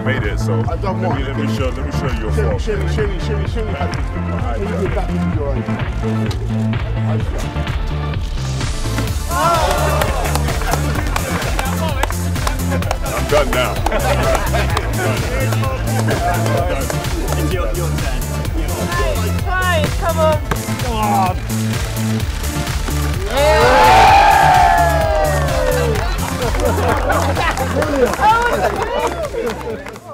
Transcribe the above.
made it, so I done what? let me show you your fault. Show me how to do it. Back into your own. I'm done now. It's your turn. Fine, come on. Brilliant.